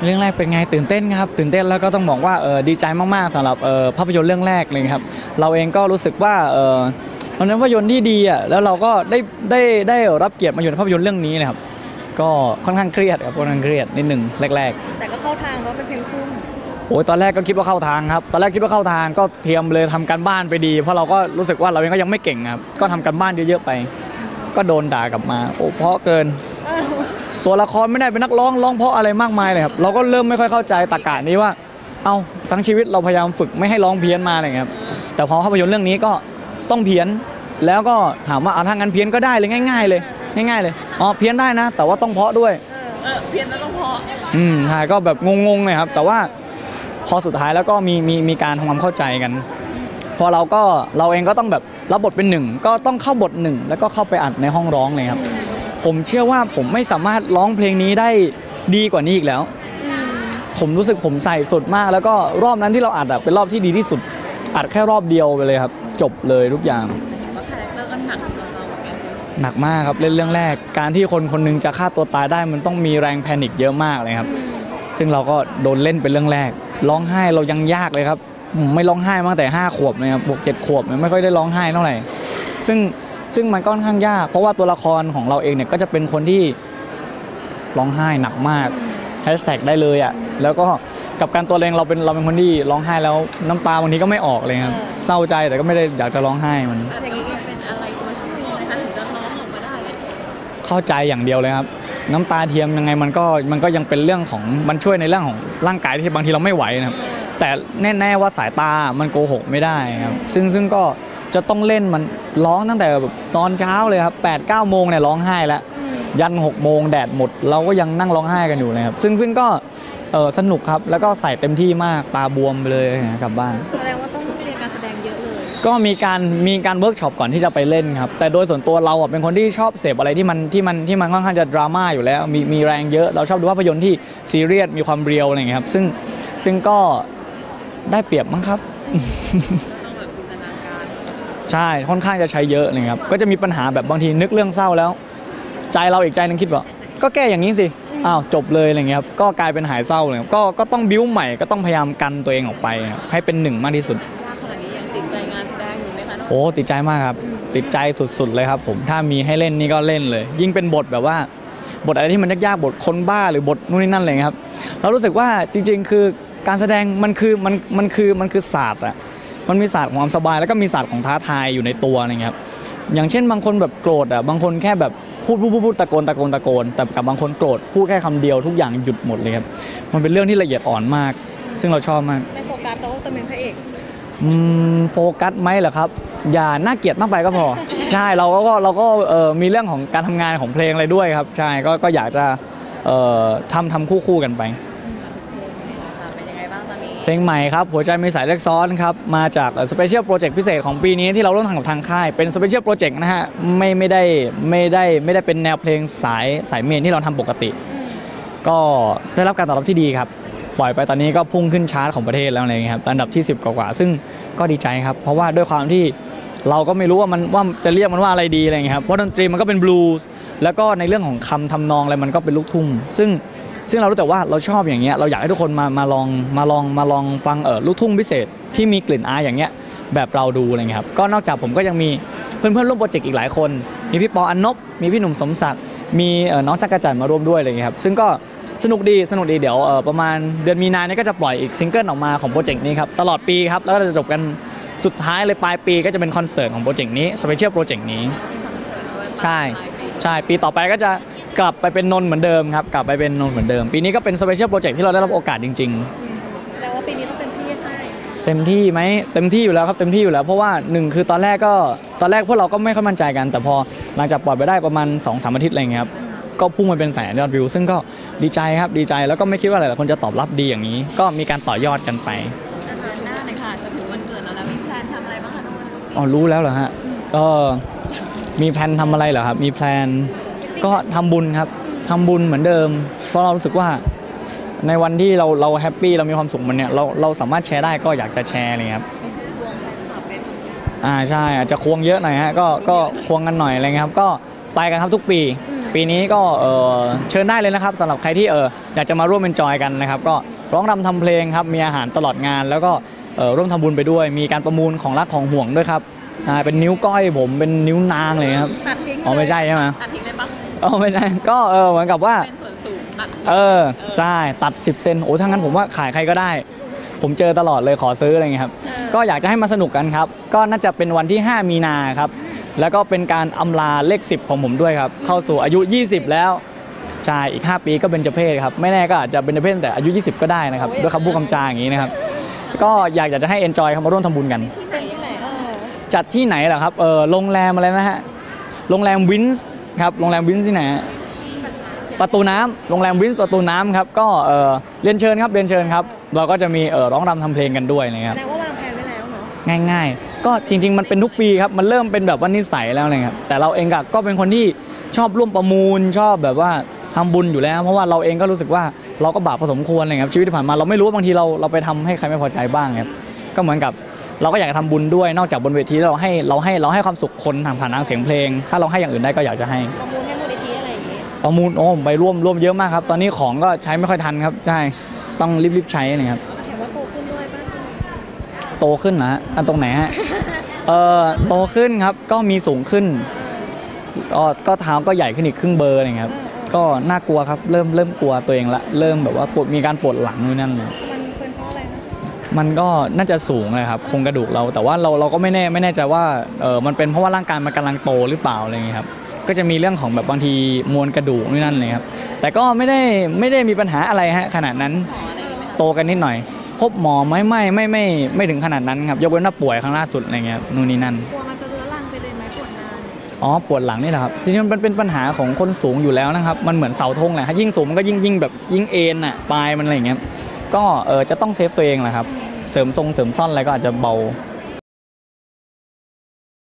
เรื่องแรกเป็นไงตื่นเต้นครับตื่นเต้นแล้วก็ต้องบอกว่าดีใจมากๆสำหรับภาพยนตร์เรื่องแรกเลยครับเราเองก็รู้สึกว่ามันเป็นภาพยนตร์ที่ดีอ่ะแล้วเราก็ได้รับเกียรติมาอยู่ในภาพยนตร์เรื่องนี้นะครับก็ค่อนข้างเครียดครับค่อนข้างเครียดนิดหนึ่งแรกแต่ก็เข้าทางว่าเป็นเพลงคุ้มๆโอ้ยตอนแรกก็คิดว่าเข้าทางครับตอนแรกคิดว่าเข้าทางก็เตรียมเลยทำการบ้านไปดีเพราะเราก็รู้สึกว่าเราเองก็ยังไม่เก่งครับก็ทำการบ้านเยอะๆไปก็โดนด่ากลับมาโอ้เพราะเกินตัวละครไม่ได้เป็นนักร้องเพราะอะไรมากมายเลยครับเราก็เริ่มไม่ค่อยเข้าใจตรรกะนี้ว่าเอาทั้งชีวิตเราพยายามฝึกไม่ให้ร้องเพี้ยนมาอะไรครับแต่พอภาพยนตร์เรื่องนี้ก็ต้องเพี้ยนแล้วก็ถามว่าเอาทางงั้นเพี้ยนก็ได้เลยง่ายๆเลยง่ายๆเลยอ๋อเพี้ยนได้นะแต่ว่าต้องเพาะด้วยเพี้ยนแล้วต้องเพาะใช่ก็แบบงงๆเลยครับแต่ว่าพอสุดท้ายแล้วก็มีการทำความเข้าใจกันพอเราเองก็ต้องแบบรับบทเป็นหนึ่งก็ต้องเข้าบทหนึ่งแล้วก็เข้าไปอัดในห้องร้องเลยครับผมเชื่อว่าผมไม่สามารถร้องเพลงนี้ได้ดีกว่านี้อีกแล้วผมรู้สึกผมใส่สุดมากแล้วก็รอบนั้นที่เราอัดเป็นรอบที่ดีที่สุดอัดแค่รอบเดียวไปเลยครับจบเลยทุกอย่างเห็นว่าคาแรคเตอร์ก็หนักสำหรับเราเหมือนกันหนักมากครับเล่นเรื่องแรกการที่คนคนนึงจะฆ่าตัวตายได้มันต้องมีแรงแพนิคเยอะมากเลยครับซึ่งเราก็โดนเล่นเป็นเรื่องแรกร้องไห้เรายังยากเลยครับไม่ร้องไห้มาตั้งแต่5 ขวบเลยครับบวก7 ขวบไม่ค่อยได้ร้องไห้เท่าไหร่ซึ่งมันก็ค่อนข้างยากเพราะว่าตัวละครของเราเองเนี่ยก็จะเป็นคนที่ร้องไห้หนักมากแฮชแท็กได้เลยอ่ะแล้วก็กับการตัวเองเราเป็นคนที่ร้องไห้แล้วน้ำตาบางทีก็ไม่ออกเลยครับเศร้าใจแต่ก็ไม่ได้อยากจะร้องไห้มันอย่างนี้เป็นอะไรตัวช่วยไหมคะถึงจะร้องออกมาได้เข้าใจอย่างเดียวเลยครับน้ำตาเทียมยังไงมันก็ยังเป็นเรื่องของมันช่วยในเรื่องของร่างกายที่บางทีเราไม่ไหวนะครับแต่แน่ๆว่าสายตามันโกหกไม่ได้ครับซึ่งก็จะต้องเล่นมันร้องตั้งแต่แบบตอนเช้าเลยครับ8-9 โมงเนี่ยร้องไห้แล้วยัน6 โมงแดดหมดเราก็ยังนั่งร้องไห้กันอยู่เลยครับซึ่งก็สนุกครับแล้วก็ใส่เต็มที่มากตาบวมไปเลยกลับบ้านแสดงว่าต้องเรียนการแสดงเยอะเลยก็มีการเวิร์กช็อปก่อนที่จะไปเล่นครับแต่โดยส่วนตัวเราเป็นคนที่ชอบเสพอะไรที่มันค่อนข้างจะดราม่าอยู่แล้วมีแรงเยอะเราชอบดูภาพยนตร์ที่ซีเรียสมีความเรียลอะไรอย่างเงี้ยครับซึ่งก็ได้เปรียบมั้งครับใช่ค่อนข้างจะใช้เยอะเลยครับก็จะมีปัญหาแบบบางทีนึกเรื่องเศร้าแล้วใจเราอีกใจนึงคิดว่าก็แก้อย่างนี้สิอ้าวจบเลยอะไรเงี้ยครับก็กลายเป็นหายเศร้าเลยก็ต้องบิ้วใหม่ก็ต้องพยายามกันตัวเองออกไปให้เป็นหนึ่งมากที่สุดขนาดนี้ยังติดใจงานแสดงอยู่ไหมคะโอ้ติดใจมากครับติดใจสุดๆเลยครับผมถ้ามีให้เล่นนี่ก็เล่นเลยยิ่งเป็นบทแบบว่าบทอะไรที่มันยากๆบทคนบ้าหรือบทนู่นนี่นั่นอะไรครับเรารู้สึกว่าจริงๆคือการแสดงมันคือศาสตร์อะมันมีศาสตร์ของความสบายแล้วก็มีศาสตร์ของท้าทายอยู่ในตัวอะไรเงี้ยครับอย่างเช่นบางคนแบบโกรธอ่ะบางคนแค่แบบพูดตะโกนแต่กับบางคนโกรธพูดแค่คำเดียวทุกอย่างหยุดหมดเลยครับมันเป็นเรื่องที่ละเอียดอ่อนมากซึ่งเราชอบมากในโฟกัสเราต้องเป็นพระเอกโฟกัสไหมเหรอครับอย่าน่าเกลียดมากไปก็พอใช่เราก็มีเรื่องของการทำงานของเพลงอะไรด้วยครับใช่ก็อยากจะทำคู่กันไปเพลงใหม่ครับหัวใจมีสายเลือกซ้อนครับมาจากสเปเชียลโปรเจกต์พิเศษของปีนี้ที่เราร่วมทำกับทางค่ายเป็นสเปเชียลโปรเจกต์นะฮะไม่ได้เป็นแนวเพลงสายเมนที่เราทำปกติก็ได้รับการตอบรับที่ดีครับปล่อยไปตอนนี้ก็พุ่งขึ้นชาร์ตของประเทศแล้วอะไรเงี้ยครับอันดับที่10กว่าซึ่งก็ดีใจครับเพราะว่าด้วยความที่เราก็ไม่รู้ว่าจะเรียกมันว่าอะไรดีอะไรเงี้ยครับเพราะดนตรีมันก็เป็นบลูส์แล้วก็ในเรื่องของคำทำนองอะไรมันก็เป็นลูกทุ่งซึ่งเรารู้แต่ว่าเราชอบอย่างเงี้ยเราอยากให้ทุกคนมาลองฟังลูกทุ่งพิเศษที่มีกลิ่นอายอย่างเงี้ยแบบเราดูอะไรเงี้ยครับก็นอกจากผมก็ยังมีเพื่อนร่วมโปรเจกต์อีกหลายคนมีพี่ปออันนบมีพี่หนุ่มสมศักดิ์มีน้องจักรจันทร์มาร่วมด้วยอะไรเงี้ยครับซึ่งก็สนุกดีเดี๋ยวประมาณเดือนมีนาเนี่ยก็จะปล่อยอีกซิงเกิลออกมาของโปรเจกต์นี้ครับตลอดปีครับแล้วก็จะจบกันสุดท้ายเลยปลายปีก็จะเป็นคอนเสิร์ตของโปรเจกต์นี้สเปเชียลโปรเจกต์นี้ใช่ปีต่อไปก็จะกลับไปเป็นนนท์เหมือนเดิมครับกลับไปเป็นนนท์เหมือนเดิมปีนี้ก็เป็นสเปเชียลโปรเจกต์ที่เราได้รับโอกาสจริงๆแล้วว่าปีนี้ต้องเต็มที่ใช่เต็มที่ไหมเต็มที่อยู่แล้วครับเต็มที่อยู่แล้วเพราะว่า1คือตอนแรกพวกเราก็ไม่ค่อยมั่นใจกันแต่พอหลังจากปล่อยไปได้ประมาณ 2-3 อาทิตย์อะไรเงี้ยครับก็พุ่งมาเป็นแสนยอดวิวซึ่งก็ดีใจครับดีใจแล้วก็ไม่คิดว่าหลายๆคนจะตอบรับดีอย่างนี้ก็มีการต่อยอดกันไปเดือนหน้าเลยค่ะจะถึงวันเกิดเราแล้วมีแพลนทำอะไรบ้างคะน้องอ๋อรู้แล้วเหรอฮะก็มีแพลนทำอะไรเหรอครับมีแพลนก็ทำบุญครับทำบุญเหมือนเดิมเพราะเรารู้สึกว่าในวันที่เราแฮปปี้เรามีความสุขมันเนี่ยเราสามารถแชร์ได้ก็อยากจะแชร์เลยครับใช่อาจจะควงเยอะหน่อยฮะก็ควงกันหน่อยอะไรเงี้ยครับก็ไปกันครับทุกปีปีนี้ก็เชิญได้เลยนะครับสำหรับใครที่อยากจะมาร่วมเอนจอยกันนะครับก็ร้องรำทำเพลงครับมีอาหารตลอดงาน แล้วก็ร่วมทำบุญไปด้วย มีการประมูลของรักของห่วงด้วยครับเป็นนิ้วก้อยผมเป็นนิ้วนางเลยครับตัดทิ้งอ๋อไม่ใช่ใช่ไหมตัดทิ้งเลยปะอ๋อไม่ใช่ก็เหมือนกับว่าเป็นส่วนสูงตัดทิ้งใช่ตัด 10 เซนโอ้ถ้างั้นผมว่าขายใครก็ได้ ผมเจอตลอดเลยขอซื้ออะไรเงี้ยครับก็อยากจะให้มาสนุกกันครับก็น่าจะเป็นวันที่ 5 มีนาครับแล้วก็เป็นการอำลาเลข 10 ของผมด้วยครับเข้าสู่อายุ 20 แล้วใช่อีก 5 ปีก็เบญจเพศครับไม่แน่ก็อาจจะเบญจเพศแต่อายุ 20 ก็ได้นะครับด้วยคำพูดคำจาอย่างนี้นะครับก็อยากจะให้เอนจอยครับมาร่วมทำบุญกันที่ไหนยังไงจัดที่ไหนเหรอครับโรงแรมอะไรนะฮะโรงแรมวินส์ครับโรงแรมวินส์ที่ไหนประตูน้ำโรงแรมวินส์ประตูน้ำครับก็เรียนเชิญครับเรียนเชิญครับเราก็จะมีร้องรำทำเพลงกันด้วยนะครับแสดงว่าวางแผนไว้แล้วเนาะง่ายๆก็จริงๆมันเป็นทุกปีครับมันเริ่มเป็นแบบว่านิสัยแล้วนะครับแต่เราเองก็เป็นคนที่ชอบร่วมประมูลชอบแบบว่าทำบุญอยู่แล้วเพราะว่าเราเองก็รู้สึกว่าเราก็บาปพอสมควรเลยครับชีวิตที่ผ่านมาเราไม่รู้ว่าบางทีเราไปทำให้ใครไม่พอใจบ้างครับก็เหมือนกับเราก็อยากจะทำบุญด้วยนอกจากบนเวทีเราให้ความสุขคนผ่านทางเสียงเพลงถ้าเราให้อย่างอื่นได้ก็อยากจะให้ประมูลให้มูลนิธิอะไรอย่างงี้ประมูลไปร่วมเยอะมากครับตอนนี้ของก็ใช้ไม่ค่อยทันครับใช่ต้องรีบใช้นะครับเห็นว่าโตขึ้นด้วยป่ะช่วงโตขึ้นนะอันตรงไหนฮะโตขึ้นครับก็มีสูงขึ้นก็เท้าก็ใหญ่ขึ้นอีกครึ่งเบอร์อะไรเงี้ยครับก็น่ากลัวครับเริ่มกลัวตัวเองละเริ่มแบบว่ามีการปวดหลังนู่นนั่นเลยมันเป็นเพราะอะไรนะมันก็น่าจะสูงเลยครับโครงกระดูกเราแต่ว่าเราก็ไม่แน่ใจว่ามันเป็นเพราะว่าร่างกายมันกำลังโตหรือเปล่าอะไรเงี้ยครับก็จะมีเรื่องของแบบบางทีมวลกระดูกนู่นนั่นเลยครับแต่ก็ไม่ได้มีปัญหาอะไรฮะขนาดนั้นโตกันนิดหน่อยพบหมอไหมไม่ถึงขนาดนั้นครับยกเว้นว่าป่วยครั้งล่าสุดอะไรเงี้ยนู่นนี่นั่นกลัวมันจะเรื้อรังไปเลยไหมปวดนานอ๋อปวดหลังนี่แหละครับจริงๆมันเป็นปัญหาของคนสูงอยู่แล้วนะครับมันเหมือนเสาธงแหละยิ่งสูงมันก็ยิ่งแบบยิ่งเอ็นอ่ะปลายมันอะไรอย่างเงี้ยก็จะต้องเซฟตัวเองแหละครับเสริมซ่อนอะไรก็อาจจะเบา